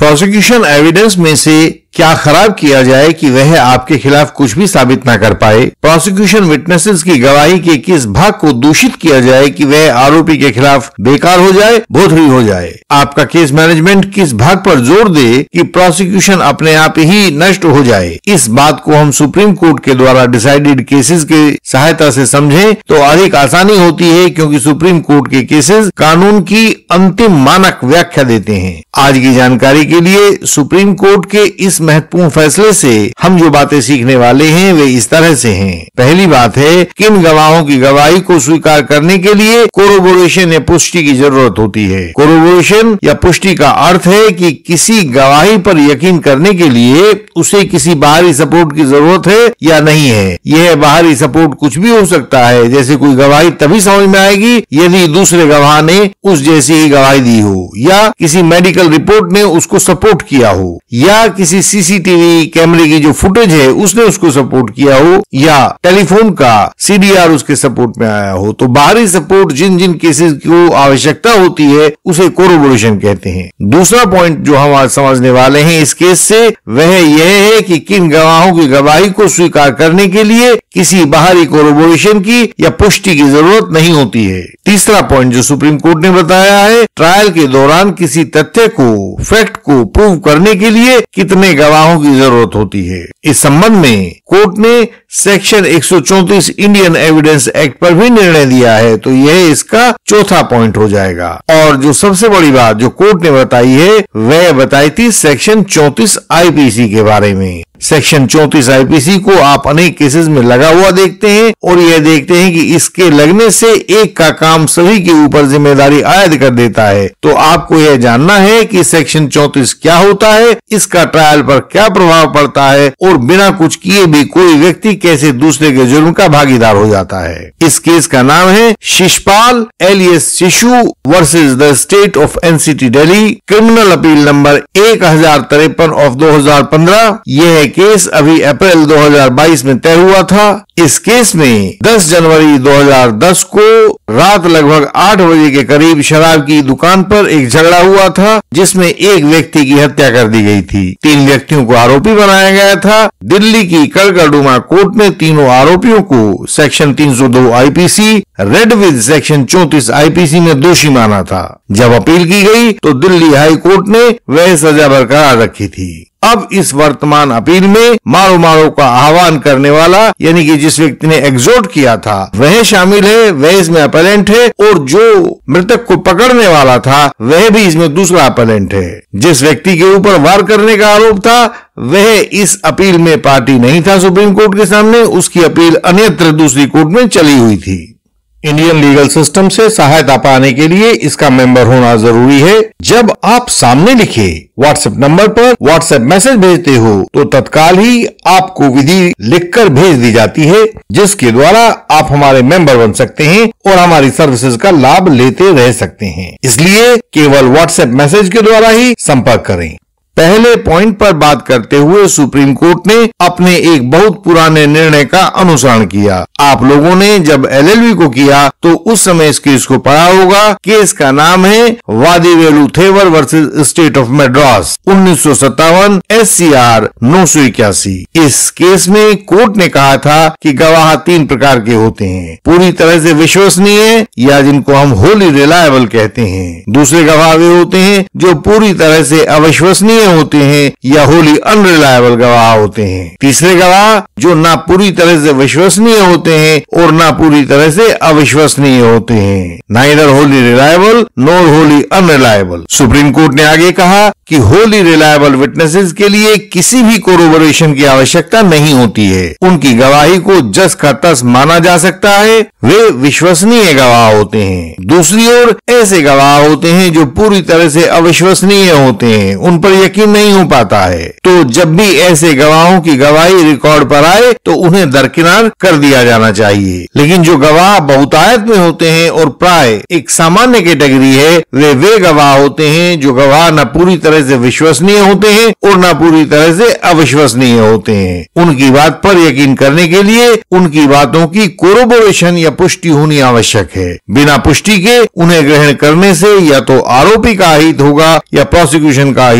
Prosecution evidence में से क्या खराब किया जाए कि वह आपके खिलाफ कुछ भी साबित ना कर पाए। प्रोसिक्यूशन विटनेसेस की गवाही के किस भाग को दूषित किया जाए कि वह आरोपी के खिलाफ बेकार हो जाए, भोथरी हो जाए। आपका केस मैनेजमेंट किस भाग पर जोर दे कि प्रोसिक्यूशन अपने आप ही नष्ट हो जाए। इस बात को हम सुप्रीम कोर्ट के द्वारा डिसाइडेड केसेस की सहायता से समझें तो अधिक आसानी होती है, क्योंकि सुप्रीम कोर्ट के केसेस कानून की अंतिम मानक व्याख्या देते हैं। आज की जानकारी के लिए सुप्रीम कोर्ट के इस महत्वपूर्ण फैसले से हम जो बातें सीखने वाले हैं वे इस तरह से हैं। पहली बात है, किन गवाहों की गवाही को स्वीकार करने के लिए कोरोबोरेशन या पुष्टि की जरूरत होती है। कोरोबोरेशन या पुष्टि का अर्थ है कि किसी गवाही पर यकीन करने के लिए उसे किसी बाहरी सपोर्ट की जरूरत है या नहीं है। यह बाहरी सपोर्ट कुछ भी हो सकता है, जैसे कोई गवाही तभी समझ में आएगी यदि दूसरे गवाह ने उस जैसी ही गवाही दी हो, या किसी मेडिकल रिपोर्ट ने उसको सपोर्ट किया हो, या किसी सीसीटीवी कैमरे की जो फुटेज है उसने उसको सपोर्ट किया हो, या टेलीफोन का सीडीआर उसके सपोर्ट में आया हो। तो बाहरी सपोर्ट जिन जिन केसेस को आवश्यकता होती है उसे कोरोबोरेशन कहते हैं। दूसरा पॉइंट जो हम आज समझने वाले हैं इस केस से वह यह है कि किन गवाहों की गवाही को स्वीकार करने के लिए किसी बाहरी कोरोबोरेशन की या पुष्टि की जरूरत नहीं होती है। तीसरा पॉइंट जो सुप्रीम कोर्ट ने बताया है, ट्रायल के दौरान किसी तथ्य को, फैक्ट को प्रूव करने के लिए कितने गवाहों की जरूरत होती है। इस संबंध में कोर्ट ने सेक्शन 134 इंडियन एविडेंस एक्ट पर भी निर्णय दिया है, तो यह इसका चौथा पॉइंट हो जाएगा। और जो सबसे बड़ी बात जो कोर्ट ने बताई है वह बताई थी सेक्शन 34 आईपीसी के बारे में। सेक्शन 34 आईपीसी को आप अनेक केसेस में लगा हुआ देखते हैं और यह देखते हैं कि इसके लगने से एक का काम सभी के ऊपर जिम्मेदारी आयद कर देता है। तो आपको यह जानना है कि सेक्शन 34 क्या होता है, इसका ट्रायल पर क्या प्रभाव पड़ता है और बिना कुछ किए भी कोई व्यक्ति कैसे दूसरे के जुर्म का भागीदार हो जाता है। इस केस का नाम है Shishpal alias Shishu versus the state of NCT Delhi, criminal appeal number 1053 of 2015। यह केस अभी अप्रैल 2022 में तय हुआ था। इस केस में 10 जनवरी 2010 को रात लगभग 8 बजे के करीब शराब की दुकान पर एक झगड़ा हुआ था, जिसमें एक व्यक्ति की हत्या कर दी गई थी। 3 व्यक्तियों को आरोपी बनाया गया था। दिल्ली की कड़कड़डुमा कोर्ट ने तीनों आरोपियों को section 302 IPC read with section 34 IPC में दोषी माना था। जब अपील की गई तो दिल्ली हाई कोर्ट ने वह सजा बरकरार रखी थी। अब इस वर्तमान अपील में मारो मारो का आह्वान करने वाला, यानी कि जिस व्यक्ति ने एग्जॉर्ट किया था वह शामिल है, वह इसमें अपीलेंट है, और जो मृतक को पकड़ने वाला था वह भी इसमें दूसरा अपीलेंट है। जिस व्यक्ति के ऊपर वार करने का आरोप था वह इस अपील में पार्टी नहीं था सुप्रीम कोर्ट के सामने, उसकी अपील अन्यत्र दूसरी कोर्ट में चली हुई थी। इंडियन लीगल सिस्टम से सहायता पाने के लिए इसका मेंबर होना जरूरी है। जब आप सामने लिखे व्हाट्सएप नंबर पर व्हाट्सएप मैसेज भेजते हो तो तत्काल ही आपको विधि लिखकर भेज दी जाती है, जिसके द्वारा आप हमारे मेंबर बन सकते हैं और हमारी सर्विसेज का लाभ लेते रह सकते हैं। इसलिए केवल व्हाट्सएप मैसेज के द्वारा ही संपर्क करें। पहले पॉइंट पर बात करते हुए सुप्रीम कोर्ट ने अपने एक बहुत पुराने निर्णय का अनुसरण किया। आप लोगों ने जब एलएलबी को किया तो उस समय इस केस को पढ़ा होगा। केस का नाम है Vadivelu Thevar versus state of Madras 1957 SCR 981। इस केस में कोर्ट ने कहा था कि गवाह 3 प्रकार के होते हैं, पूरी तरह से विश्वसनीय या जिनको हम होली रिलायबल कहते हैं। दूसरे गवाह वे होते हैं जो पूरी तरह से अविश्वसनीय होते हैं या होली अनरिलायबल गवाह होते हैं। तीसरे गवाह जो ना पूरी तरह से विश्वसनीय होते हैं और ना पूरी तरह से अविश्वसनीय होते हैं, neither wholly reliable nor wholly unreliable. Supreme Court ने आगे कहा कि होली रिलायबल विटनेसेस के लिए किसी भी कोरोबोरेशन की आवश्यकता नहीं होती है। उनकी गवाही को जस का तस माना जा सकता है, वे विश्वसनीय गवाह होते हैं। दूसरी ओर ऐसे गवाह होते हैं जो पूरी तरह से अविश्वसनीय होते हैं, उन पर यकीन नहीं हो पाता है। तो जब भी ऐसे गवाहों की गवाही रिकॉर्ड पर आए तो उन्हें दरकिनार कर दिया जाना चाहिए। लेकिन जो गवाह बहुतायत में होते हैं और प्राय एक सामान्य कैटेगरी है, वे गवाह होते हैं जो गवाह न पूरी तरह से विश्वसनीय होते हैं और न पूरी तरह से अविश्वसनीय होते हैं। उनकी बात पर यकीन करने के लिए उनकी बातों की कोरोबोरेशन या पुष्टि होनी आवश्यक है। बिना पुष्टि के उन्हें ग्रहण करने से या तो आरोपी का अहित होगा या प्रोसिक्यूशन का अहित होगा।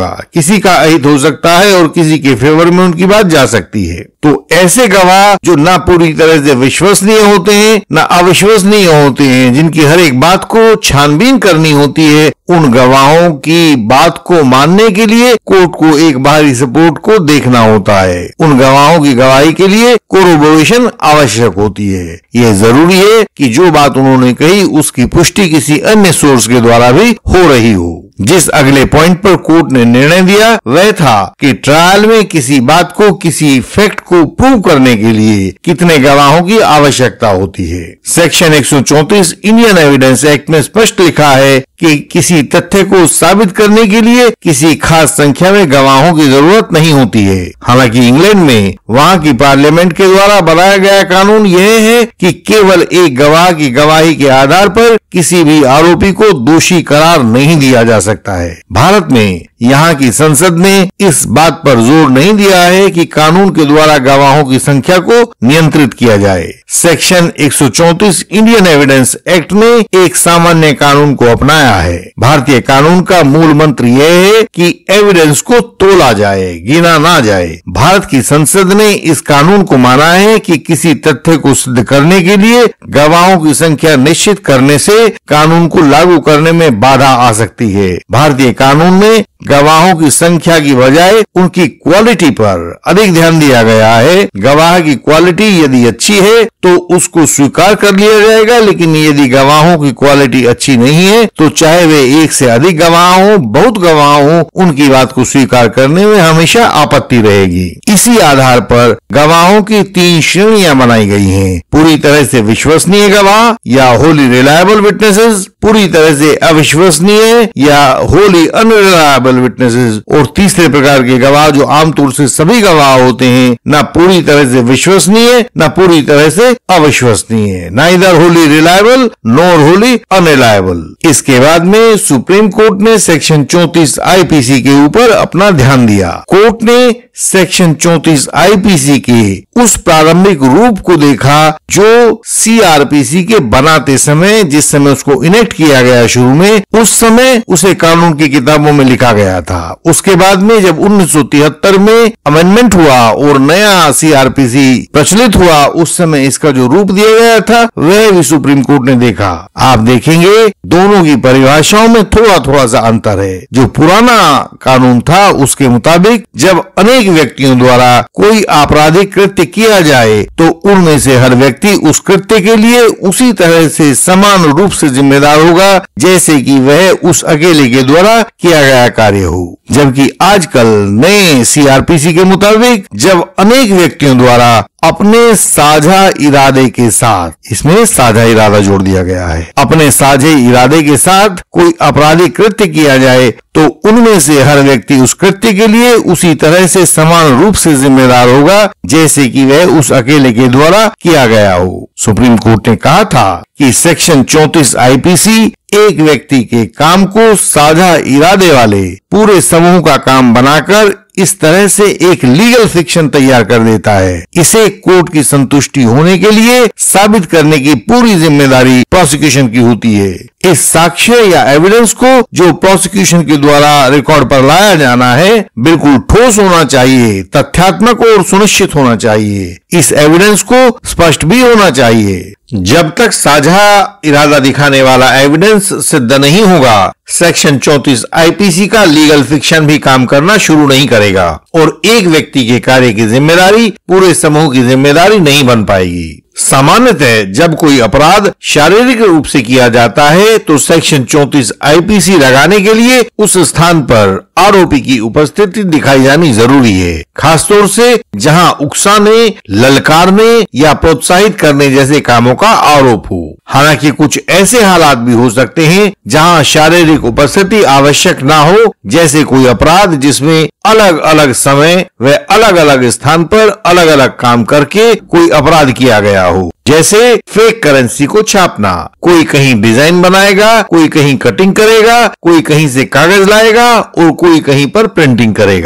किसी का अहित हो सकता है और किसी के फेवर में उनकी बात जा सकती है। तो ऐसे गवाह जो ना पूरी तरह से विश्वसनीय होते हैं ना अविश्वसनीय होते हैं, जिनकी हर एक बात को छानबीन करनी होती है, उन गवाहों की बात को मानने के लिए कोर्ट को एक बाहरी सपोर्ट को देखना होता है। उन गवाहों की गवाही के लिए कोरोबोरेशन आवश्यक होती है। यह जरूरी है कि जो बात उन्होंने कही उसकी पुष्टि किसी अन्य सोर्स के द्वारा भी हो रही हो। जिस अगले पॉइंट पर कोर्ट ने निर्णय दिया वह था कि ट्रायल में किसी बात को, किसी फैक्ट को प्रूव करने के लिए कितने गवाहों की आवश्यकता होती है। सेक्शन 134 इंडियन एविडेंस एक्ट में स्पष्ट लिखा है कि किसी तथ्य को साबित करने के लिए किसी खास संख्या में गवाहों की जरूरत नहीं होती है। हालांकि इंग्लैंड में वहां की पार्लियामेंट के द्वारा बनाया गया कानून यह है कि केवल एक गवाह की गवाही के आधार पर किसी भी आरोपी को दोषी करार नहीं दिया जा सकता है। भारत में यहाँ की संसद ने इस बात पर जोर नहीं दिया है कि कानून के द्वारा गवाहों की संख्या को नियंत्रित किया जाए। सेक्शन 134 इंडियन एविडेंस एक्ट ने एक सामान्य कानून को अपनाया है। भारतीय कानून का मूल मंत्र यह है कि एविडेंस को तोला जाए, गिना ना जाए। भारत की संसद ने इस कानून को माना है कि किसी तथ्य को सिद्ध करने के लिए गवाहों की संख्या निश्चित करने से कानून को लागू करने में बाधा आ सकती है। भारतीय कानून में गवाहों की संख्या की बजाय उनकी क्वालिटी पर अधिक ध्यान दिया गया है। गवाह की क्वालिटी यदि अच्छी है तो उसको स्वीकार कर लिया जाएगा, लेकिन यदि गवाहों की क्वालिटी अच्छी नहीं है तो चाहे वे एक से अधिक गवाह हो, बहुत गवाह हो, उनकी बात को स्वीकार करने में हमेशा आपत्ति रहेगी। इसी आधार पर गवाहों की 3 श्रेणियां बनाई गई हैं। पूरी तरह से विश्वसनीय गवाह या होली रिलायबल विटनेसेस, पूरी तरह से अविश्वसनीय या होली अनरिलायबल विटनेसेस, और तीसरे प्रकार के गवाह जो आमतौर से सभी गवाह होते हैं, ना पूरी तरह से विश्वसनीय ना पूरी तरह से अविश्वसनीय, neither wholly reliable nor wholly unreliable. इसके बाद में सुप्रीम कोर्ट ने सेक्शन 34 आईपीसी के ऊपर अपना ध्यान दिया। कोर्ट ने सेक्शन 34 आईपीसी के उस प्रारंभिक रूप को देखा जो सीआरपीसी के बनाते समय, जिस समय उसको इनेक्ट किया गया शुरू में, उस समय उसे कानून की किताबों में लिखा गया था। उसके बाद में जब 1973 में अमेंडमेंट हुआ और नया सीआरपीसी प्रचलित हुआ, उस समय इसका जो रूप दिया गया था वह भी सुप्रीम कोर्ट ने देखा। आप देखेंगे दोनों की परिभाषाओं में थोड़ा थोड़ा सा अंतर है। जो पुराना कानून था उसके मुताबिक जब अनेक व्यक्तियों द्वारा कोई आपराधिक कृत्य किया जाए तो उनमें से हर व्यक्ति उस कृत्य के लिए उसी तरह से समान रूप से जिम्मेदार होगा जैसे कि वह उस अकेले के द्वारा किया गया कार्य हो। जबकि आजकल नए सीआरपीसी के मुताबिक जब अनेक व्यक्तियों द्वारा अपने साझा इरादे के साथ, इसमें साझा इरादा जोड़ दिया गया है, अपने साझे इरादे के साथ कोई आपराधिक कृत्य किया जाए तो उनमें से हर व्यक्ति उस कृत्य के लिए उसी तरह से समान रूप से जिम्मेदार होगा जैसे कि वह उस अकेले के द्वारा किया गया हो। सुप्रीम कोर्ट ने कहा था कि सेक्शन 34 आईपीसी एक व्यक्ति के काम को साझा इरादे वाले पूरे समूह का काम बनाकर इस तरह से एक लीगल फिक्शन तैयार कर देता है। इसे कोर्ट की संतुष्टि होने के लिए साबित करने की पूरी जिम्मेदारी प्रोसिक्यूशन की होती है। इस साक्ष्य या एविडेंस को जो प्रोसिक्यूशन के द्वारा रिकॉर्ड पर लाया जाना है बिल्कुल ठोस होना चाहिए, तथ्यात्मक और सुनिश्चित होना चाहिए। इस एविडेंस को स्पष्ट भी होना चाहिए। जब तक साझा इरादा दिखाने वाला एविडेंस सिद्ध नहीं होगा, सेक्शन 34 आईपीसी का लीगल फिक्शन भी काम करना शुरू नहीं करेगा और एक व्यक्ति के कार्य की जिम्मेदारी पूरे समूह की जिम्मेदारी नहीं बन पाएगी। सामान्यतः जब कोई अपराध शारीरिक रूप से किया जाता है तो सेक्शन 34 आईपीसी लगाने के लिए उस स्थान पर आरोपी की उपस्थिति दिखाई जानी जरूरी है, खासतौर से जहां उकसाने, ललकारने या प्रोत्साहित करने जैसे कामों का आरोप हो। हालांकि कुछ ऐसे हालात भी हो सकते हैं जहां शारीरिक उपस्थिति आवश्यक ना हो, जैसे कोई अपराध जिसमें अलग अलग समय व अलग अलग स्थान पर अलग अलग काम करके कोई अपराध किया गया हो, जैसे फेक करेंसी को छापना। कोई कहीं डिजाइन बनाएगा, कोई कहीं कटिंग करेगा, कोई कहीं से कागज लाएगा और कोई कहीं पर प्रिंटिंग करेगा।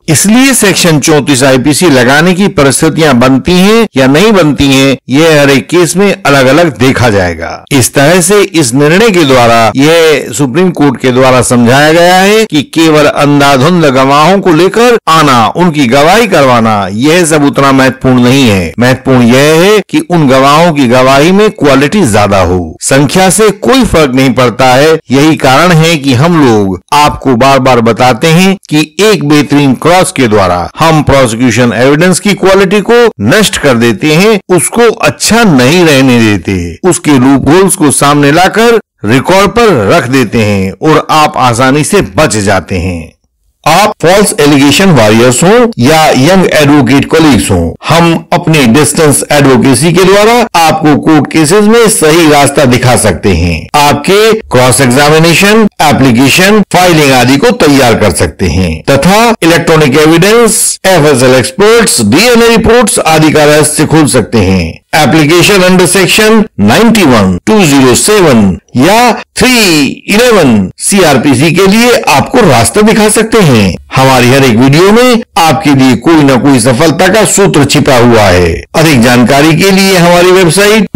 इसलिए सेक्शन 34 आईपीसी लगाने की परिस्थितियां बनती हैं या नहीं बनती हैं, यह हर एक केस में अलग अलग देखा जाएगा। इस तरह से इस निर्णय के द्वारा यह सुप्रीम कोर्ट के द्वारा समझाया गया है कि केवल अंधाधुंध गवाहों को लेकर आना, उनकी गवाही करवाना, यह सब उतना महत्वपूर्ण नहीं है। महत्वपूर्ण यह है कि उन गवाहों की गवाही में क्वालिटी ज्यादा हो। संख्या से कोई फर्क नहीं पड़ता है। यही कारण है कि हम लोग आपको बार बार बताते हैं कि एक बेहतरीन क्रॉस के द्वारा हम प्रोसिक्यूशन एविडेंस की क्वालिटी को नष्ट कर देते हैं, उसको अच्छा नहीं रहने देते, उसके लूप होल्स को सामने लाकर रिकॉर्ड पर रख देते हैं और आप आसानी से बच जाते हैं। आप फॉल्स एलिगेशन वॉरियर्स हो या यंग एडवोकेट कॉलीग्स हो, हम अपने डिस्टेंस एडवोकेसी के द्वारा आपको कोर्ट केसेस में सही रास्ता दिखा सकते हैं। आपके क्रॉस एग्जामिनेशन, एप्लीकेशन, फाइलिंग आदि को तैयार कर सकते हैं तथा electronic evidence, FSL experts, DNA reports आदि का रहस्य खोल सकते हैं। एप्लीकेशन अंडर सेक्शन 91, 207 या 311 सीआरपीसी के लिए आपको रास्ता दिखा सकते हैं। हमारी हर एक वीडियो में आपके लिए कोई न कोई सफलता का सूत्र छिपा हुआ है। अधिक जानकारी के लिए हमारी वेबसाइट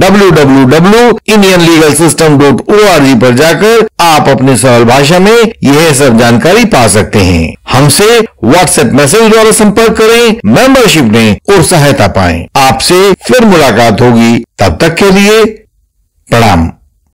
www.indianlegalsystem.org पर जाकर आप अपने सरल भाषा में यह सब जानकारी पा सकते हैं। हमसे व्हाट्सएप मैसेज द्वारा संपर्क करें, मेंबरशिप लें और सहायता पाएं। आपसे फिर मुलाकात होगी, तब तक के लिए प्रणाम।